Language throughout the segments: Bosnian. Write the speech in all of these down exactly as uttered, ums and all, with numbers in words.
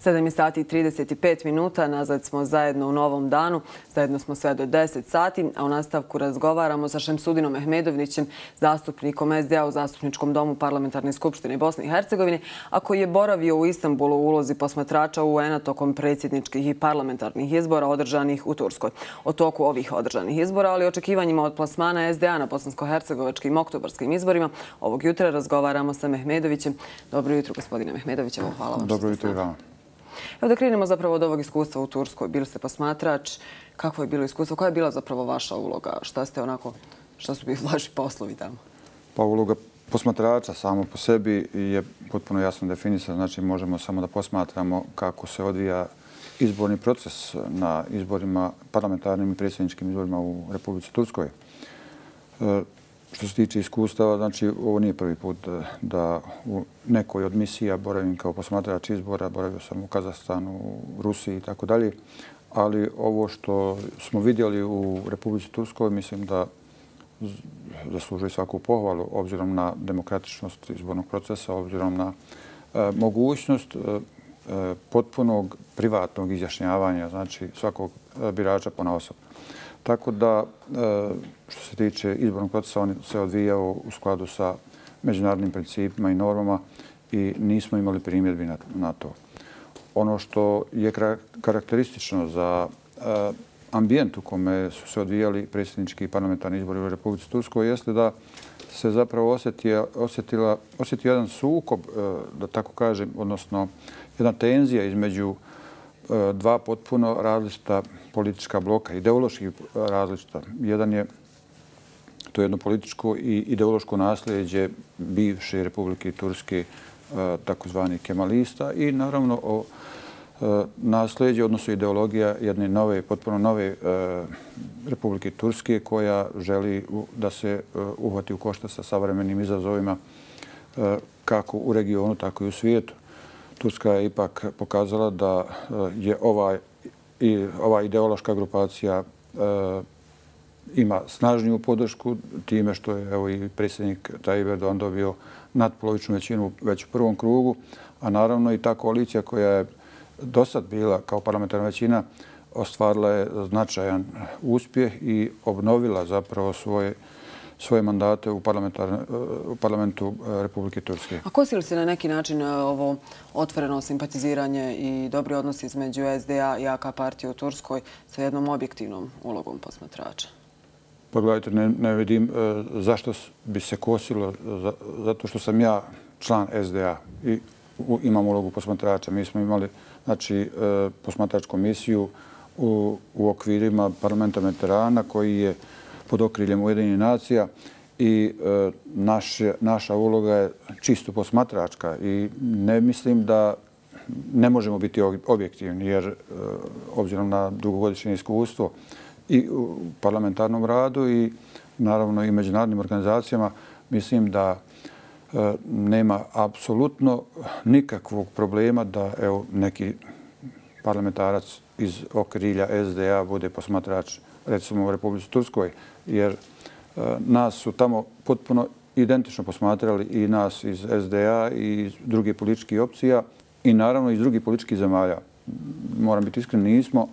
sedam je sati i trideset pet minuta, nazad smo zajedno u novom danu, zajedno smo sve do deset sati, a u nastavku razgovaramo sa Šemsudinom Mehmedovićem, zastupnikom es de a u Zastupničkom domu Parlamentarne skupštine Bosne i Hercegovine, a koji je boravio u Istanbulu u ulozi posmatrača u en a tokom predsjedničkih i parlamentarnih izbora održanih u Turskoj. O toku ovih održanih izbora, ali i očekivanjima od plasmana es de a na bosansko-hercegovačkim oktobarskim izborima, ovog jutra razgovaramo sa Mehmedovićem. Dobro jutro, gospodine Mehmedović. Hvala vam. Dobro jutro i vama. Evo da krenemo zapravo od ovog iskustva u Turskoj. Bili ste posmatrač. Kakvo je bilo iskustvo? Koja je bila zapravo vaša uloga? Šta ste onako, šta su bili vaši poslovi tamo? Pa uloga posmatrača samo po sebi je potpuno jasno definisana. Znači možemo samo da posmatramo kako se odvija izborni proces na izborima, parlamentarnim i predsjedničkim izborima u Republici Turskoj. Što se tiče iskustava, znači ovo nije prvi put da u nekoj od misija boravim kao posmatrač izbora, boravio sam u Kazahstanu, u Rusiji i tako dalje, ali ovo što smo vidjeli u Republici Turskoj mislim da zaslužuje svaku pohvalu obzirom na demokratičnost izbornog procesa, obzirom na e, mogućnost e, potpunog privatnog izjašnjavanja, znači svakog birača ponaosob. Tako da, što se tiče izbornog procesa, on se odvijao u skladu sa međunarodnim principima i normama i nismo imali primjedbi na to. Ono što je karakteristično za ambijent u kome su se odvijali predsjednički i parlamentarni izbori u Republici Turskoj jeste da se zapravo osjetio jedan sukob, da tako kažem, odnosno jedna tenzija između dva potpuno različita politička bloka, ideološki različita. Jedan je to jedno političko i ideološko nasljeđe bivše Republike Turske, takozvani kemalista, i naravno o nasljeđe, odnosno ideologija jedne nove, potpuno nove Republike Turske koja želi da se uhvati u koštac sa savremenim izazovima kako u regionu, tako i u svijetu. Turska je ipak pokazala da je ova, i, ova ideološka grupacija e, ima snažniju podršku time što je evo, i predsjednik Tayyip Erdogan dobio nadpolovičnu većinu već u prvom krugu, a naravno i ta koalicija koja je do sad bila kao parlamentarna većina ostvarila je značajan uspjeh i obnovila zapravo svoje svoje mandate u, u parlamentu Republike Turske. A kosi li se na neki način ovo otvoreno simpatiziranje i dobri odnosi između es de a i a ka partije u Turskoj sa jednom objektivnom ulogom posmatrača? Pa gledajte, ne, ne vidim e, zašto bi se kosilo, za, zato što sam ja član es de a i u, imam ulogu posmatrača. Mi smo imali znači, e, posmatračku misiju u, u okvirima parlamenta Mediterana koji je pod okriljem Ujedinjenih nacija i e, naš, naša uloga je čisto posmatračka i ne mislim da ne možemo biti objektivni jer e, obzirom na dugogodišnje iskustvo i u parlamentarnom radu i naravno i međunarodnim organizacijama mislim da e, nema apsolutno nikakvog problema da evo, neki parlamentarac iz okrilja es de a bude posmatrač recimo u Republici Turskoj, jer e, nas su tamo potpuno identično posmatrali i nas iz es de a i iz drugih političkih opcija i naravno iz drugih političkih zemalja. Moram biti iskren, nismo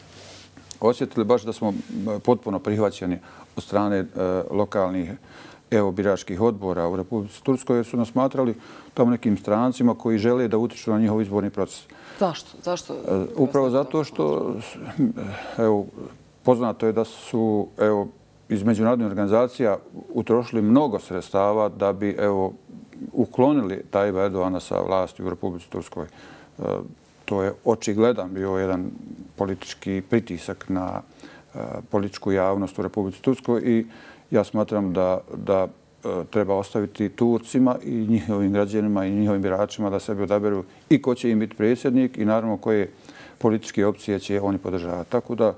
osjetili baš da smo potpuno prihvaćeni od strane e, lokalnih evo, biračkih odbora u Republici Turskoj, jer su nas smatrali tamo nekim strancima koji žele da utiču na njihov izborni proces. Zašto? Zašto? E, upravo zato što evo, poznato je da su evo, iz međunarodnih organizacija utrošili mnogo sredstava da bi evo, uklonili Tayyipa Erdogana sa vlasti u Republici Turskoj. E, to je očigledan bio jedan politički pritisak na e, političku javnost u Republici Turskoj i ja smatram da, da e, treba ostaviti Turcima i njihovim građanima i njihovim biračima da sebi odaberu i ko će im biti predsjednik i naravno koje političke opcije će oni podržavati. Tako da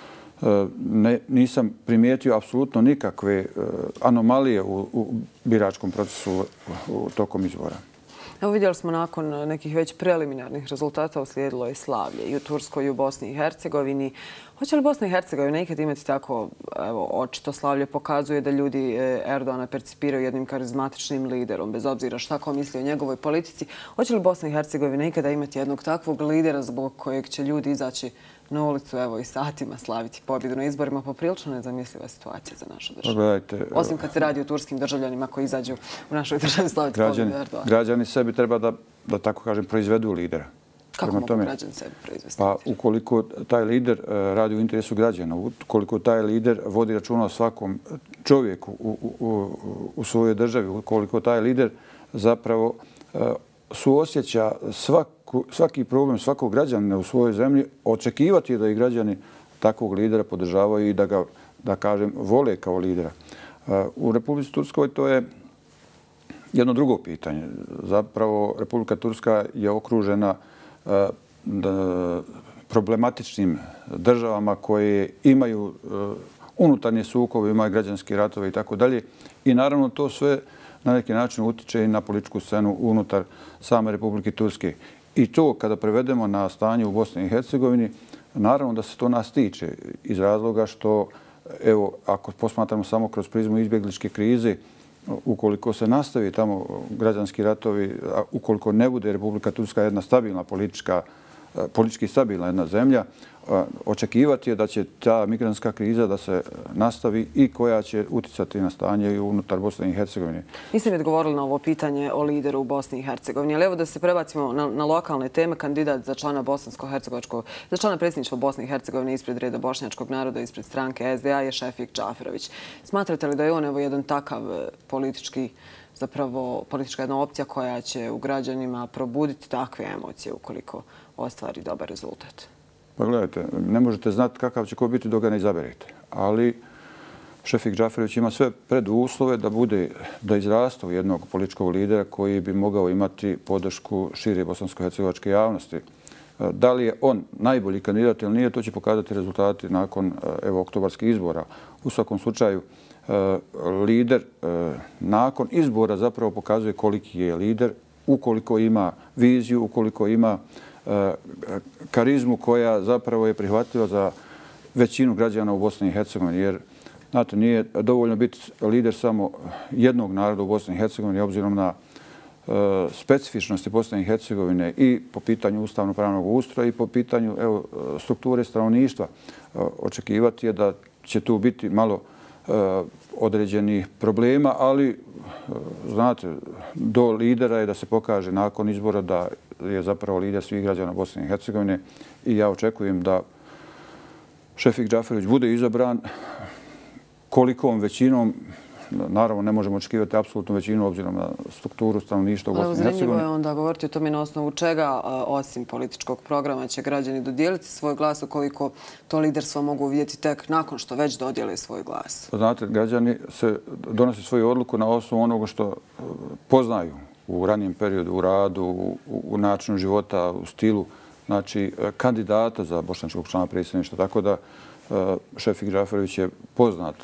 Ne, nisam primijetio apsolutno nikakve anomalije u, u biračkom procesu u, u tokom izbora. Evo vidjeli smo nakon nekih već preliminarnih rezultata uslijedilo je slavlje i u Turskoj i u Bosni i Hercegovini. Hoće li Bosna i Hercegovina ikad imati tako, evo, očito slavlje pokazuje da ljudi Erdogana percipiraju jednim karizmatičnim liderom, bez obzira šta ko misli o njegovoj politici. Hoće li Bosna i Hercegovina ikada imati jednog takvog lidera zbog kojeg će ljudi izaći na ulicu, evo, i satima slaviti pobjedu na izborima? Poprilično nezamisliva situacija za našu državu. Osim kad se radi o turskim državljanima koji izađu u našoj državi slaviti pobjedu Erdogana. Građani sebi treba da, da tako kažem, proizvedu lidera. Kako mogu građani sebi proizvesti? Pa ukoliko taj lider radi u interesu građana, ukoliko taj lider vodi računa o svakom čovjeku u, u, u svojoj državi, ukoliko taj lider zapravo suosjeća svaku, svaki problem svakog građanina u svojoj zemlji, očekivati je da i građani takvog lidera podržavaju i da ga, da kažem, vole kao lidera. U Republici Turskoj to je jedno drugo pitanje. Zapravo Republika Turska je okružena problematičnim državama koje imaju unutarnje sukobe, imaju građanski ratove i tako dalje. I naravno to sve na neki način utiče i na političku scenu unutar same Republike Turske. I to kada prevedemo na stanje u Bosni i Hercegovini, naravno da se to nas tiče iz razloga što, evo, ako posmatramo samo kroz prizmu izbjegličke krize, ukoliko se nastavi tamo građanski ratovi, ukoliko ne bude Republika Turska jedna stabilna politička, politički stabilna jedna zemlja, očekivati je da će ta migrantska kriza da se nastavi i koja će uticati na stanje i unutar Bosne i Hercegovine. Niste mi odgovorili na ovo pitanje o lideru u Bosni i Hercegovini, ali evo da se prebacimo na, na lokalne teme. Kandidat za člana bosansko-hercegovačkog, za člana predsjedništva Bosne i Hercegovine ispred reda bošnjačkog naroda, ispred stranke S D A je Šefik Džaferović. Smatrate li da je on evo jedan takav politički, zapravo politička jedna opcija koja će u građanima probuditi takve emocije ukoliko ostvari dobar rezultat? Pa gledajte, ne možete znati kakav će ko biti dok ga ne izaberete. Ali Šefik Džaferović ima sve preduslove da bude, da izrasta u jednog političkog lidera koji bi mogao imati podršku šire bosansko-hercegovačke javnosti. Da li je on najbolji kandidat ili nije, to će pokazati rezultati nakon evo, oktobarskih izbora. U svakom slučaju, lider nakon izbora zapravo pokazuje koliki je lider, ukoliko ima viziju, ukoliko ima karizmu koja zapravo je prihvatljiva za većinu građana u Bosni i Hercegovini. Jer, znate, nije dovoljno biti lider samo jednog naroda u Bosni i Hercegovini, obzirom na specifičnosti Bosne i Hercegovine i po pitanju ustavno-pravnog ustroja i po pitanju evo, strukture stanovništva. Očekivati je da će tu biti malo određenih problema, ali znate, do lidera je da se pokaže nakon izbora da je zapravo lider svih građana Bosne i Hercegovine i ja očekujem da Šefik Džaferović bude izabran kolikom većinom. Naravno, ne možemo očekivati apsolutnu većinu obzirom na strukturu stanovništva u Bosni i Hercegovini. Zanimljivo je onda govoriti o tome na osnovu čega, osim političkog programa, će građani dodijeliti svoj glas, ukoliko to liderstvo mogu vidjeti tek nakon što već dodijele svoj glas. Znate, građani se donose svoju odluku na osnovu onoga što poznaju u ranijem periodu, u radu, u, u načinu života, u stilu, znači kandidata za bošnjačkog člana predsjedništva. Tako da Šefik Džaferović je poznat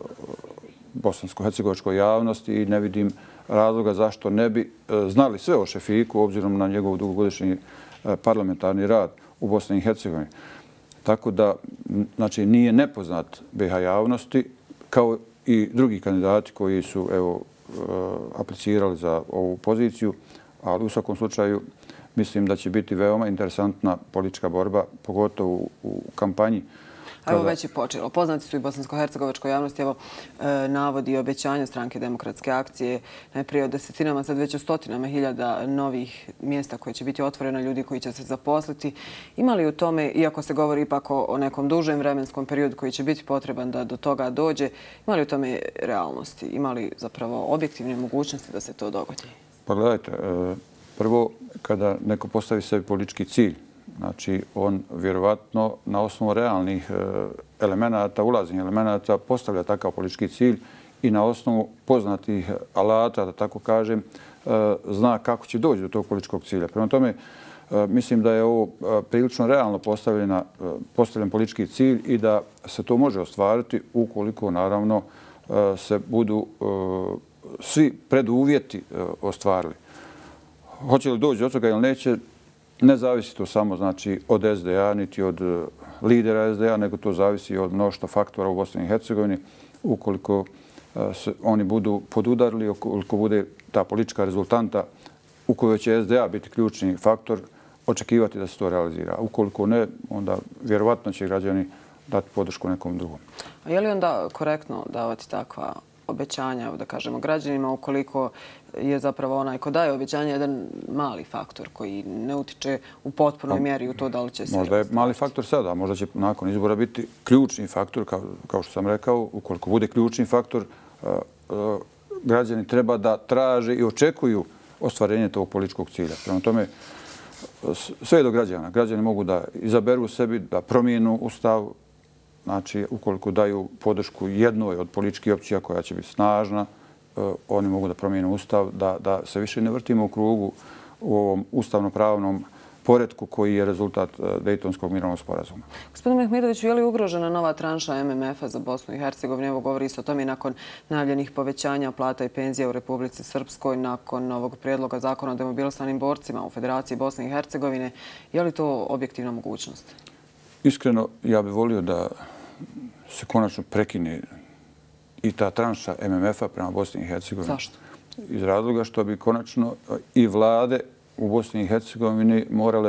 bosansko-hercegovačkoj javnosti i ne vidim razloga zašto ne bi znali sve o Šefiku obzirom na njegov dugogodišnji parlamentarni rad u Bosni i Hercegovini. Tako da, znači, nije nepoznat B iH javnosti kao i drugi kandidati koji su evo, aplicirali za ovu poziciju, ali u svakom slučaju mislim da će biti veoma interesantna politička borba, pogotovo u kampanji. Evo već je počelo. Poznati su i bosansko-hercegovačkoj javnosti. Evo navodi i obećanja stranke Demokratske akcije. Najprije o desetinama, sad već o stotinama hiljada novih mjesta koje će biti otvorena, ljudi koji će se zaposliti. Ima li u tome, iako se govori ipak o nekom dužem vremenskom periodu koji će biti potreban da do toga dođe, ima li u tome realnosti? Ima li zapravo objektivne mogućnosti da se to dogodi? Pa gledajte, prvo kada neko postavi sebi politički cilj, znači, on vjerovatno na osnovu realnih elemenata, ulaznih elemenata, postavlja takav politički cilj i na osnovu poznatih alata, da tako kažem, zna kako će doći do tog političkog cilja. Prema tome, mislim da je ovo prilično realno postavljen politički cilj i da se to može ostvariti ukoliko, naravno, se budu svi preduvjeti ostvarili. Hoće li doći do toga ili neće, ne zavisi to samo znači od es de a niti od lidera es de a, nego to zavisi od mnoštva faktora u Bosni i Hercegovini. Ukoliko se oni budu podudarili, ukoliko bude ta politička rezultanta u kojoj će es de a biti ključni faktor, očekivati da se to realizira. Ukoliko ne, onda vjerovatno će građani dati podršku nekom drugom. A je li onda korektno davati takva obećanja, da kažemo, građanima, ukoliko je zapravo onaj ko daje obećanje jedan mali faktor koji ne utiče u potpunoj mjeri u to da li će se... Možda je mali faktor sada, možda će nakon izbora biti ključni faktor, kao, kao što sam rekao. Ukoliko bude ključni faktor, uh, uh, građani treba da traže i očekuju ostvarenje tog političkog cilja. Prema tome, sve je do građana. Građani mogu da izaberu sebi, da promijenu ustav, znači ukoliko daju podršku jednoj od političkih opcija koja će biti snažna, oni mogu da promijenu ustav, da, da se više ne vrtimo u krugu u ovom ustavno-pravnom poretku koji je rezultat Dejtonskog mirovnog sporazuma. Gospodine Mehmedoviću, je li ugrožena nova tranša em em efa za Bosnu i Hercegovinu? Evo govori se o tome nakon najavljenih povećanja plata i penzija u Republici Srpskoj, nakon ovog prijedloga zakona o demobilisanim borcima u Federaciji Bosne i Hercegovine. Je li to objektivna mogućnost? Iskreno, ja bih volio da se konačno prekine i ta tranša em em efa prema Bosni i Hercegovini. Zašto? Iz razloga što bi konačno i vlade u Bosni i Hercegovini morale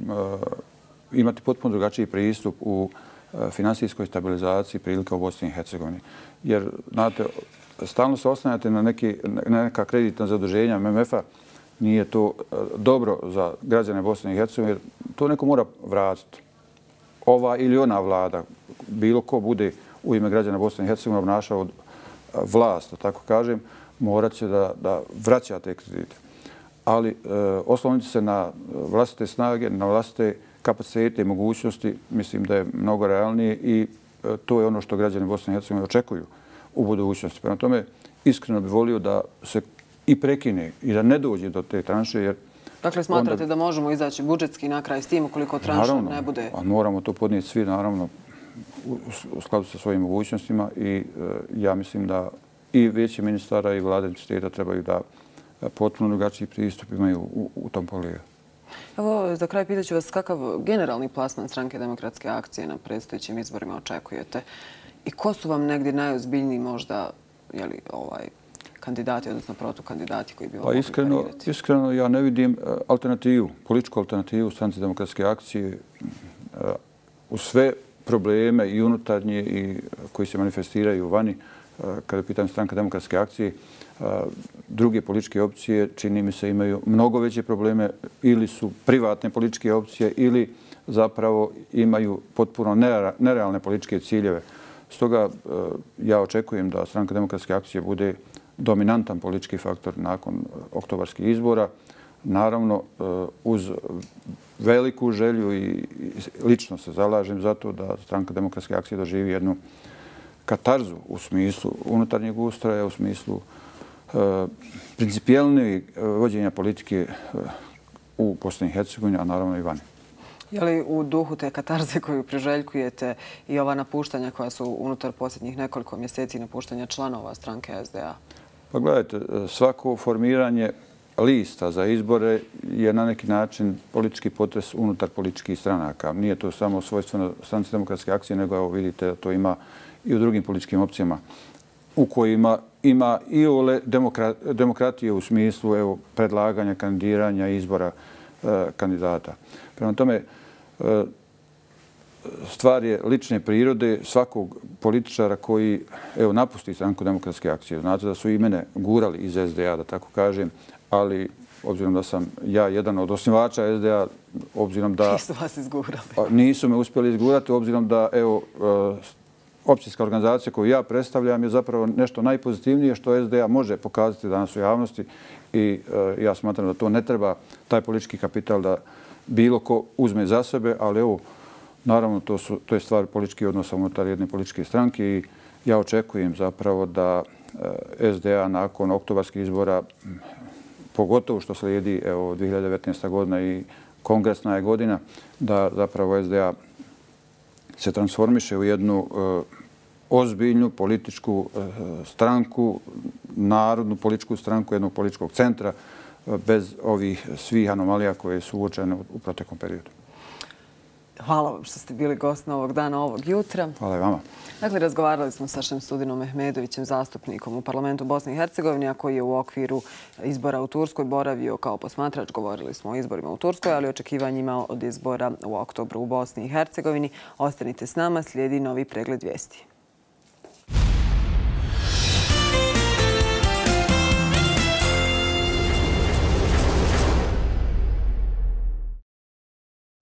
imati potpuno drugačiji pristup u finansijskoj stabilizaciji prilika u Bosni i Hercegovini. Jer, znate, stalno se oslanjate na, neki, na neka kreditna zaduženja em em efa. Nije to dobro za građane Bosne i Hercegovine. To neko mora vratiti. Ova ili ona vlada, bilo ko bude u ime građana Bosne i Hercegovine obnašao vlast, da tako kažem, morat će da, da vraća te kredite. Ali e, osloniti se na vlastite snage, na vlastite kapacitete i mogućnosti, mislim da je mnogo realnije i e, to je ono što građani Bosne i Hercegovine očekuju u budućnosti. Prema tome, iskreno bih volio da se i prekine i da ne dođe do te tranše, jer... Dakle, smatrate onda, da možemo izaći budžetski na kraj s tim ukoliko tranša naravno, ne bude... A moramo to podnijeti svi, naravno, u, u skladu sa svojim mogućnostima i e, ja mislim da i vijeće ministara i vlade entiteta trebaju da potpuno drugačiji pristup imaju u, u tom pogledu. Evo, za kraj pitaću vas kakav generalni plasman Stranke demokratske akcije na predstojećim izborima očekujete i ko su vam negdje najozbiljniji možda jeli, ovaj, kandidati, odnosno protukandidati koji bi vam pa mogli iskreno, parirati? Iskreno, ja ne vidim alternativu, političku alternativu Stranci demokratske akcije u sve probleme i unutarnje i koji se manifestiraju vani kada je pitanje Stranka demokratske akcije. Druge političke opcije, čini mi se, imaju mnogo veće probleme ili su privatne političke opcije ili zapravo imaju potpuno nerealne političke ciljeve. Stoga ja očekujem da Stranka demokratske akcije bude dominantan politički faktor nakon oktobarskih izbora. Naravno, uz veliku želju i lično se zalažem za to da Stranka demokratske akcije doživi jednu katarzu u smislu unutarnjeg ustroja, u smislu principijelnijeg vođenja politike u Bosni i Hercegovini, a naravno i vani. Je li u duhu te katarze koju priželjkujete i ova napuštanja koja su unutar posljednjih nekoliko mjeseci napuštanja članova stranke es de a? Pa gledajte, svako formiranje lista za izbore je na neki način politički potres unutar političkih stranaka. Nije to samo svojstveno Stranci demokratske akcije, nego evo vidite da to ima i u drugim političkim opcijama u kojima ima i ole demokratije u smislu evo, predlaganja, kandidiranja i izbora e, kandidata. Prema tome, e, stvar je lične prirode svakog političara koji evo, napusti Stranku demokratske akcije. Znate da su i mene gurali iz es de a, da tako kažem, ali obzirom da sam ja jedan od osnivača es de a, obzirom da... Nisu vas izgurali. Nisu me uspjeli izgurati, obzirom da evo, općinska organizacija koju ja predstavljam je zapravo nešto najpozitivnije što es de a može pokazati danas u javnosti i e, ja smatram da to ne treba, taj politički kapital da bilo ko uzme za sebe, ali evo, naravno to, su, to je stvar političkih odnosa unutar jedne političke stranke i ja očekujem zapravo da e, es de a nakon oktobarskih izbora, pogotovo što slijedi evo, dvije hiljade devetnaesta. godina i kongresna je godina, da zapravo es de a se transformiše u jednu uh, ozbiljnu političku uh, stranku, narodnu političku stranku jednog političkog centra bez ovih svih anomalija koje su uočene u proteklom periodu. Hvala vam što ste bili gost novog dana, ovog jutra. Hvala i vama. Dakle, razgovarali smo sa Šemsudinom Mehmedovićem, zastupnikom u parlamentu Bosne i Hercegovine, a koji je u okviru izbora u Turskoj boravio kao posmatrač. Govorili smo o izborima u Turskoj, ali i očekivanjima od izbora u oktobru u Bosni i Hercegovini. Ostanite s nama, slijedi novi pregled vijesti.